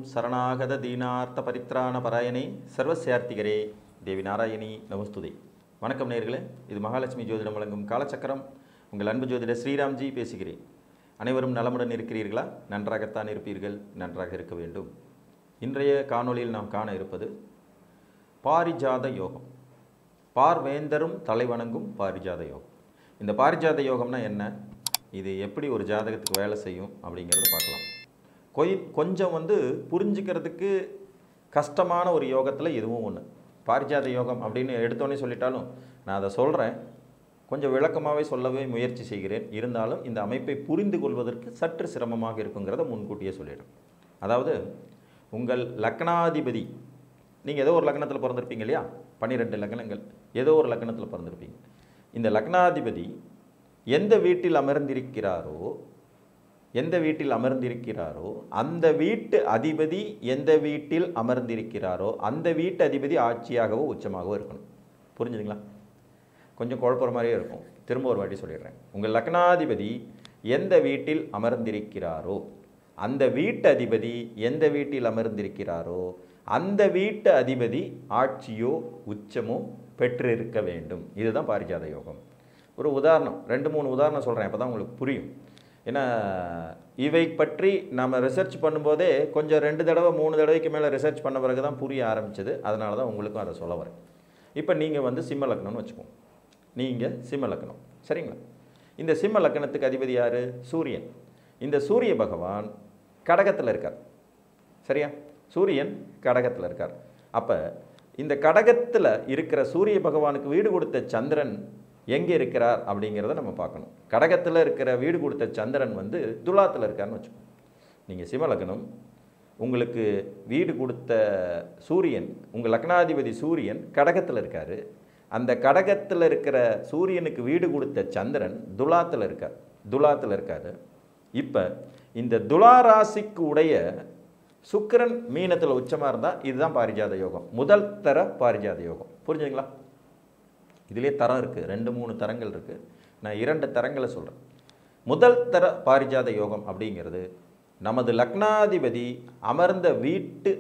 சரணாகத தீனார்த்த பரித்ராண பராயணே சர்வசியார்த்திகரே தேவி நாராயணி நமஸ்துதே. வணக்கம் நேயர்களே, இது மகாலட்சுமி ஜோதிடம் வழங்கும் காலச்சக்கரம். உங்கள் அன்பு ஜோதிடர் ஸ்ரீராம்ஜி பேசுகிறேன். அனைவரும் நலமுடன் இருக்கிறீர்களா? நன்றாகத்தான் இருப்பீர்கள், நன்றாக இருக்க வேண்டும். இன்றைய காணொளியில் நாம் காண இருப்பது பாரிஜாத யோகம். பார்வேந்தரும் தலைவணங்கும் பாரிஜாத யோகம். இந்த பாரிஜாத யோகம்னா என்ன, இது எப்படி ஒரு ஜாதகத்துக்கு வேலை செய்யும் அப்படிங்கிறத பார்க்கலாம். கொஞ்சம் புரிஞ்சுக்கிறதுக்கு கஷ்டமான ஒரு யோகத்தில் இதுவும் ஒன்று. பாரிஜாத யோகம் அப்படின்னு எடுத்தோன்னே சொல்லிட்டாலும் நான் அதை சொல்கிறேன், கொஞ்சம் விளக்கமாகவே சொல்லவே முயற்சி செய்கிறேன். இருந்தாலும் இந்த அமைப்பை புரிந்து கொள்வதற்கு சற்று சிரமமாக இருக்குங்கிறத முன்கூட்டியே சொல்லிடுறேன். அதாவது உங்கள் லக்னாதிபதி, நீங்கள் ஏதோ ஒரு லக்னத்தில் பிறந்திருப்பீங்க இல்லையா, 12 லக்னங்கள், ஏதோ ஒரு லக்னத்தில் பிறந்திருப்பீங்க. இந்த லக்னாதிபதி எந்த வீட்டில் அமர்ந்திருக்கிறாரோ அந்த வீட்டு அதிபதி எந்த வீட்டில் அமர்ந்திருக்கிறாரோ அந்த வீட்டு அதிபதி ஆட்சியாகவோ உச்சமாகவோ இருக்கணும். புரிஞ்சுதுங்களா? கொஞ்சம் குழப்பற மாதிரியே இருக்கும். திரும்ப ஒரு வாட்டி சொல்லிடுறேன். உங்கள் லக்னாதிபதி எந்த வீட்டில் அமர்ந்திருக்கிறாரோ அந்த வீட்டு அதிபதி எந்த வீட்டில் அமர்ந்திருக்கிறாரோ அந்த வீட்டு அதிபதி ஆட்சியோ உச்சமோ பெற்றிருக்க வேண்டும். இதுதான் பாரிஜாத யோகம். ஒரு உதாரணம், 2-3 உதாரணம் சொல்கிறேன், அப்போ தான் உங்களுக்கு புரியும். ஏன்னா இவை பற்றி நம்ம ரிசர்ச் பண்ணும்போதே கொஞ்சம் 2 தடவை 3 தடவைக்கு மேலே ரிசர்ச் பண்ண பிறகு தான் புரிய ஆரம்பிச்சது. அதனால தான் உங்களுக்கும் அதை சொல்ல வரேன். இப்போ நீங்கள் சிம்ம லக்னம்னு வச்சுக்கோங்க. நீங்கள் சிம்ம லக்னம், சரிங்களா? இந்த சிம்ம லக்னத்துக்கு அதிபதி யார்? சூரியன். இந்த சூரிய பகவான் கடகத்தில் இருக்கார், சரியா? சூரியன் கடகத்தில் இருக்கார். அப்போ இந்த கடகத்தில் இருக்கிற சூரிய பகவானுக்கு வீடு கொடுத்த சந்திரன் எங்கே இருக்கிறார் அப்படிங்கிறத நம்ம பார்க்கணும். கடகத்தில் இருக்கிற வீடு கொடுத்த சந்திரன் துலாத்தில் இருக்காருன்னு வச்சுக்கோங்க. நீங்கள் சிம்ம லக்னம், உங்களுக்கு வீடு கொடுத்த சூரியன், உங்கள் லக்னாதிபதி சூரியன் கடகத்தில் இருக்கார். அந்த கடகத்தில் இருக்கிற சூரியனுக்கு வீடு கொடுத்த சந்திரன் துலாத்தில் இருக்கார். இப்போ இந்த துலா ராசிக்கு உடைய சுக்கிரன் மீனத்தில் உச்சமாக இருந்தால் இதுதான் பாரிஜாத யோகம். முதல் தர பாரிஜாத யோகம். புரிஞ்சுங்களா? இதிலே தரம் இருக்குது, 2-3 தரங்கள் இருக்குது. நான் 2 தரங்களை சொல்கிறேன். முதல் தர பாரிஜாத யோகம் அப்படிங்கிறது நமது லக்னாதிபதி அமர்ந்த வீட்டு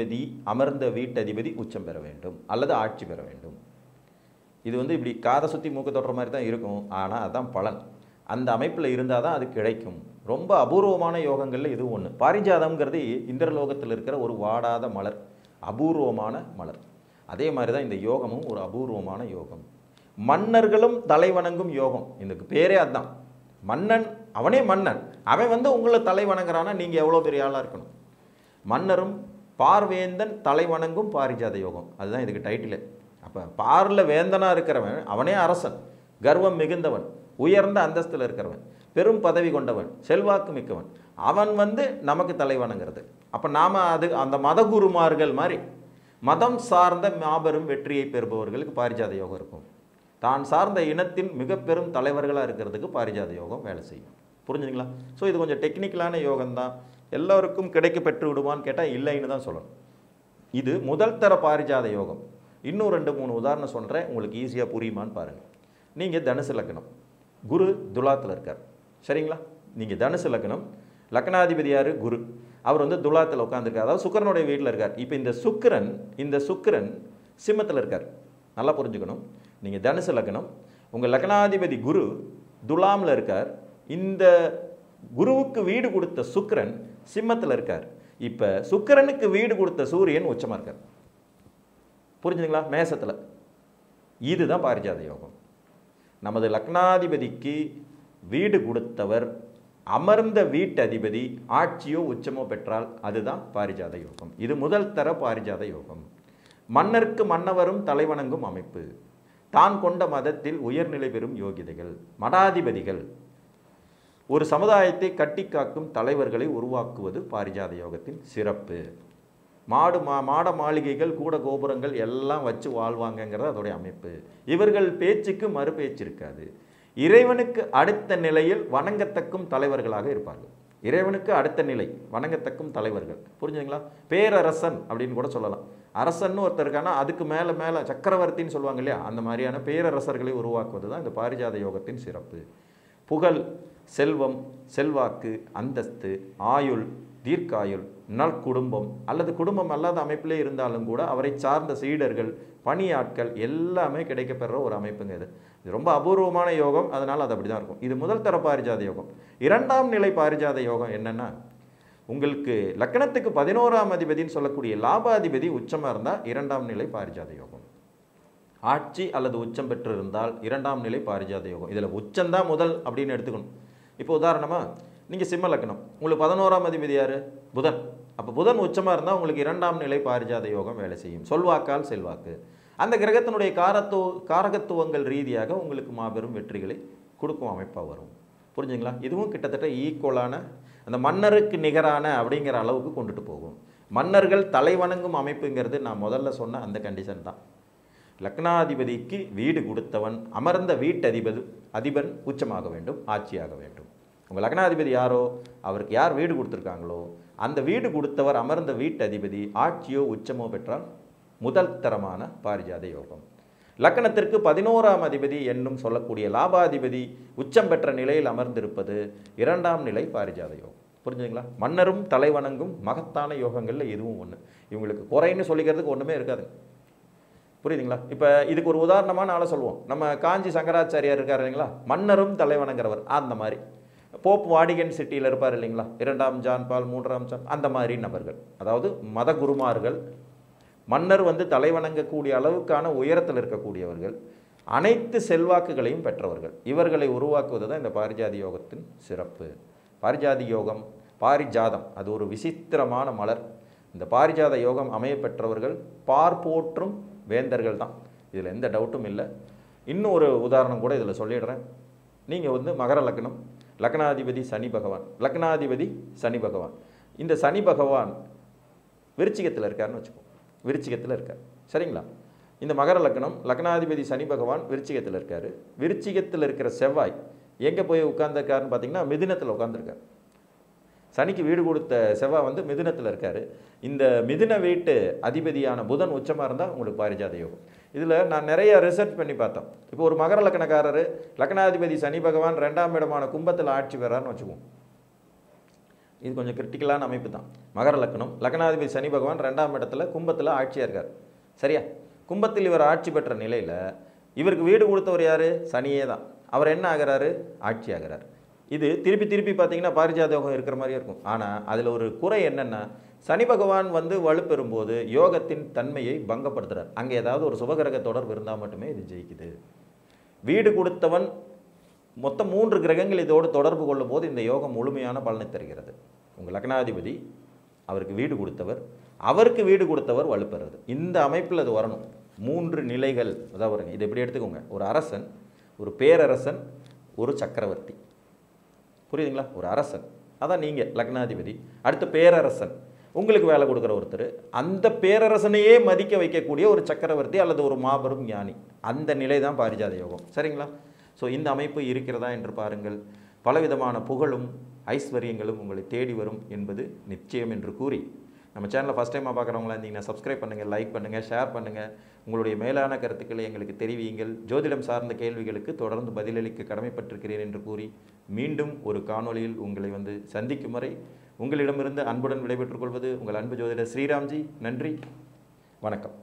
அதிபதி உச்சம் பெற வேண்டும் அல்லது ஆட்சி பெற வேண்டும். இது இப்படி காதை சுற்றி மூக்க தொடுற மாதிரி தான் இருக்கும், ஆனால் அதுதான் பலன். அந்த அமைப்பில் இருந்தால் தான் அது கிடைக்கும். ரொம்ப அபூர்வமான யோகங்களில் இது ஒன்று. பாரிஜாதம்ங்கிறது இந்திரலோகத்தில் இருக்கிற ஒரு வாடாத மலர், அபூர்வமான மலர். அதே மாதிரி தான் இந்த யோகமும் ஒரு அபூர்வமான யோகம். மன்னர்களும் தலைவணங்கும் யோகம். இதுக்கு பேரே அதுதான். மன்னன், அவனே மன்னன், அவன் உங்களை தலைவணங்குறானா நீங்கள் எவ்வளோ பெரிய ஆளாக இருக்கணும். மன்னரும் பார்வேந்தன் தலைவணங்கும் பாரிஜாத யோகம், அதுதான் இதுக்கு டைட்டிலே. அப்போ பாரில் வேந்தனாக இருக்கிறவன் அவனே அரசன், கர்வம் மிகுந்தவன், உயர்ந்த அந்தஸ்தில் இருக்கிறவன், பெரும் பதவி கொண்டவன், செல்வாக்கு மிக்கவன், அவன் நமக்கு தலைவணங்கிறது. அப்போ நாம் அந்த மதகுருமார்கள் மாதிரி மதம் சார்ந்த மாபெரும் வெற்றியை பெறுபவர்களுக்கு பாரிஜாத யோகம் இருக்கும். தான் சார்ந்த இனத்தின் மிக பெரும் தலைவர்களாக இருக்கிறதுக்கு பாரிஜாத யோகம் வேலை செய்யும். புரிஞ்சுங்களா? ஸோ இது கொஞ்சம் டெக்னிக்கலான யோகம் தான். எல்லோருக்கும் கிடைக்க பெற்று விடுவான்னு கேட்டால் இல்லைன்னு தான் சொல்லணும். இது முதல் தர பாரிஜாத யோகம். இன்னும் 2-3 உதாரணம் சொல்கிறேன், உங்களுக்கு ஈஸியாக புரியுமான்னு பாருங்கள். நீங்கள் தனுசு லக்னம், குரு துலாத்தில் இருக்கார், சரிங்களா? நீங்கள் தனுசு லக்னம், லக்னாதிபதி யார்? குரு. அவர் துலாத்தில் உட்காந்துருக்கார், அதாவது சுக்கிரனுடைய வீட்டில் இருக்கார். இப்போ இந்த சுக்கிரன் சிம்மத்தில் இருக்கார். நல்லா புரிஞ்சுக்கணும். நீங்கள் தனுசு லக்னம், உங்கள் லக்னாதிபதி குரு துலாமில் இருக்கார். இந்த குருவுக்கு வீடு கொடுத்த சுக்கிரன் சிம்மத்தில் இருக்கார். இப்போ சுக்கிரனுக்கு வீடு கொடுத்த சூரியன் உச்சமாக இருக்கார். புரிஞ்சுதுங்களா? மேசத்தில். இதுதான் பாரிஜாத யோகம். நமது லக்னாதிபதிக்கு வீடு கொடுத்தவர் அமர்ந்த வீட்டு அதிபதி ஆட்சியோ உச்சமோ பெற்றால் அதுதான் பாரிஜாத யோகம். இது முதல் தர பாரிஜாத யோகம். மன்னருக்கு மன்னவரும் தலைவணங்கும் அமைப்பு. தான் கொண்ட மதத்தில் உயர்நிலை பெறும் யோகிதைகள், மடாதிபதிகள், ஒரு சமுதாயத்தை கட்டி காக்கும் தலைவர்களை உருவாக்குவது பாரிஜாத யோகத்தின் சிறப்பு. மாட மாளிகைகள், கூட கோபுரங்கள் எல்லாம் வச்சு வாழ்வாங்கங்கிறது அதோடைய அமைப்பு. இவர்கள் பேச்சுக்கு மறு பேச்சு இருக்காது. இறைவனுக்கு அடுத்த நிலையில் வணங்கத்தக்கும் தலைவர்களாக இருப்பார்கள். இறைவனுக்கு அடுத்த நிலை வணங்கத்தக்கும் தலைவர்கள். புரிஞ்சுங்களா? பேரரசன் அப்படின்னு கூட சொல்லலாம். அரசன்னு ஒருத்தர் இருக்கானா அதுக்கு மேலே சக்கரவர்த்தின்னு சொல்லுவாங்க இல்லையா, அந்த மாதிரியான பேரரசர்களை உருவாக்குவது தான் இந்த பாரிஜாத யோகத்தின் சிறப்பு. புகழ், செல்வம், செல்வாக்கு, அந்தஸ்து, ஆயுள், தீர்க்காயுள், நற்குடும்பம் அல்லது குடும்பம் அல்லாத அமைப்பிலே இருந்தாலும் கூட அவரை சார்ந்த சீடர்கள், பணியாட்கள் எல்லாமே கிடைக்கப்பெற ஒரு அமைப்புங்க இது. இது ரொம்ப அபூர்வமான யோகம், அதனால் அது அப்படி தான் இருக்கும். இது முதல் தர பாரிஜாத யோகம். 2ஆம் நிலை பாரிஜாத யோகம் என்னென்னா, உங்களுக்கு லக்னத்துக்கு 11ஆம் அதிபதினு சொல்லக்கூடிய லாபாதிபதி உச்சமாக இருந்தால் 2ஆம் நிலை பாரிஜாத யோகம். ஆட்சி அல்லது உச்சம் பெற்று இருந்தால் 2ஆம் நிலை பாரிஜாத யோகம். இதில் உச்சம்தான் முதல் அப்படின்னு எடுத்துக்கணும். இப்போ உதாரணமாக நீங்கள் சிம்ம லக்னம், உங்களுக்கு 11ஆம் அதிபதி யார்? புதன். அப்போ புதன் உச்சமாக இருந்தால் உங்களுக்கு 2ஆம் நிலை பாரிஜாத யோகம் வேலை செய்யும். சொல்வாக்கால் செல்வாக்கு. அந்த கிரகத்தினுடைய காரகத்துவங்கள் ரீதியாக உங்களுக்கு மாபெரும் வெற்றிகளை கொடுக்கும் அமைப்பாக வரும். புரிஞ்சுங்களா? இதுவும் கிட்டத்தட்ட ஈக்குவலான, அந்த மன்னருக்கு நிகரான அப்படிங்கிற அளவுக்கு கொண்டுட்டு போகும். மன்னர்கள் தலைவணங்கும் அமைப்புங்கிறது நான் முதல்ல சொன்ன அந்த கண்டிஷன் தான். லக்னாதிபதிக்கு வீடு கொடுத்தவன் அமர்ந்த அதிபன் உச்சமாக வேண்டும், ஆட்சியாக வேண்டும். உங்கள் லக்னாதிபதி யாரோ அவருக்கு யார் வீடு கொடுத்துருக்காங்களோ அந்த வீடு கொடுத்தவர் அமர்ந்த அதிபதி ஆட்சியோ உச்சமோ பெற்றால் முதல் தரமான பாரிஜாத யோகம். லக்னத்திற்கு 11ஆம் அதிபதி என்னும் சொல்லக்கூடிய லாபாதிபதி உச்சம் பெற்ற நிலையில் அமர்ந்திருப்பது 2ஆம் நிலை பாரிஜாத யோகம். புரிஞ்சுங்களா? மன்னரும் தலைவணங்கும் மகத்தான யோகங்களில் இதுவும் ஒன்று. இவங்களுக்கு குறைன்னு சொல்லிக்கிறதுக்கு ஒன்றுமே இருக்காது. புரியுதுங்களா? இப்போ இதுக்கு ஒரு உதாரணமான ஆளை சொல்லுவோம். நம்ம காஞ்சி சங்கராச்சாரியார் இருக்கார் இல்லைங்களா, மன்னரும் தலைவணங்கிறவர். அந்த மாதிரி போப் வாடிகன் சிட்டியில் இருப்பார் இல்லைங்களா, 2ஆம் ஜான் பால் 3ஆம் ஜான், அந்த மாதிரி நபர்கள். அதாவது மத குருமார்கள், மன்னர் தலைவணங்கக்கூடிய அளவுக்கான உயரத்தில் இருக்கக்கூடியவர்கள், அனைத்து செல்வாக்குகளையும் பெற்றவர்கள். இவர்களை உருவாக்குவது தான் இந்த பாரிஜாதி யோகத்தின் சிறப்பு. பாரிஜாதி யோகம், பாரிஜாதம் அது ஒரு விசித்திரமான மலர். இந்த பாரிஜாத யோகம் அமைய பெற்றவர்கள் பார்ப்போற்றும் வேந்தர்கள் தான். இதில் எந்த டவுட்டும் இல்லை. இன்னும் ஒரு உதாரணம் கூட இதில் சொல்லிடுறேன். நீங்கள் மகர லக்னம், லக்னாதிபதி சனி பகவான். இந்த சனி பகவான் விருச்சிகத்தில் இருக்காருன்னு வச்சுக்கோங்க. விருச்சிகத்தில் இருக்கார், சரிங்களா? இந்த மகர லக்னம், லக்னாதிபதி சனி பகவான் விருச்சிகத்தில் இருக்கார். விருச்சிகத்தில் இருக்கிற செவ்வாய் எங்கே போய் உட்கார்ந்துருக்காருன்னு பார்த்தீங்கன்னா மிதுனத்தில் உட்காந்துருக்கார். சனிக்கு வீடு கொடுத்த செவ்வாய் மிதுனத்தில் இருக்கார். இந்த மிதுன வீட்டு அதிபதியான புதன் உச்சமாக இருந்தால் உங்களுக்கு பாரிஜாத யோகம். இதில் நான் நிறைய ரிசர்ச் பண்ணி பார்த்தோம். இப்போ ஒரு மகர லக்னக்காரர், லக்னாதிபதி சனி பகவான் 2ஆம் இடமான கும்பத்தில் ஆட்சி பெறான்னு வச்சுக்குவோம். இது கொஞ்சம் கிரிட்டிக்கலான அமைப்பு தான். மகர லக்னம், லக்னாதிபதி சனி பகவான் 2ஆம் இடத்துல கும்பத்தில் ஆட்சியாக இருக்கார். சரியா? கும்பத்தில் இவர் ஆட்சி பெற்ற நிலையில் இவருக்கு வீடு கொடுத்தவர் யார்? சனியே தான். அவர் என்ன ஆகிறாரு? ஆட்சி ஆகிறார். இது திருப்பி பார்த்தீங்கன்னா பாரிஜாத யோகம் இருக்கிற மாதிரியே இருக்கும். ஆனால் அதில் ஒரு குறை என்னென்னா, சனி பகவான் வலுப்பெறும்போது யோகத்தின் தன்மையை பங்கப்படுத்துகிறார். அங்கே ஏதாவது ஒரு சுபகிரக தொடர்பு இருந்தால் மட்டுமே இது ஜெயிக்குது. வீடு கொடுத்தவன் மொத்தம் 3 கிரகங்கள் இதோடு தொடர்பு கொள்ளும் போது இந்த யோகம் முழுமையான பலனை தருகிறது. உங்கள் லக்னாதிபதி, அவருக்கு வீடு கொடுத்தவர், அவருக்கு வீடு கொடுத்தவர் வலுப்பெறுறது. இந்த அமைப்பில் அது வரணும். 3 நிலைகள். அதாவது இது எப்படி எடுத்துக்கோங்க, ஒரு அரசன், ஒரு பேரரசன், ஒரு சக்கரவர்த்தி. புரியுதுங்களா? ஒரு அரசன், அதான் நீங்கள் லக்னாதிபதி. அடுத்த பேரரசன், உங்களுக்கு வேலை கொடுக்குற ஒருத்தர், அந்த பேரரசனையே மதிக்க வைக்கக்கூடிய ஒரு சக்கரவர்த்தி அல்லது ஒரு மாபெரும் ஞானி. அந்த நிலை தான் பாரிஜாத யோகம். சரிங்களா? ஸோ இந்த அமைப்பு இருக்கிறதா என்று பாருங்கள். பலவிதமான புகழும் ஐஸ்வர்யங்களும் உங்களை தேடி வரும் என்பது நிச்சயம் என்று கூறி, நம்ம சேனலை ஃபஸ்ட் டைமாக பார்க்குறவங்களா இருந்தீங்கன்னா சப்ஸ்கிரைப் பண்ணுங்கள், லைக் பண்ணுங்கள், ஷேர் பண்ணுங்கள். உங்களுடைய மேலான கருத்துக்களை எங்களுக்கு தெரிவியுங்கள். ஜோதிடம் சார்ந்த கேள்விகளுக்கு தொடர்ந்து பதிலளிக்க கடமைப்பட்டிருக்கிறேன் என்று கூறி, மீண்டும் ஒரு காணொளியில் உங்களை சந்திக்கும் வரை உங்களிடமிருந்து அன்புடன் விடைபெற்றுக் கொள்வது உங்கள் அன்பு ஜோதிடர் ஸ்ரீராம்ஜி. நன்றி, வணக்கம்.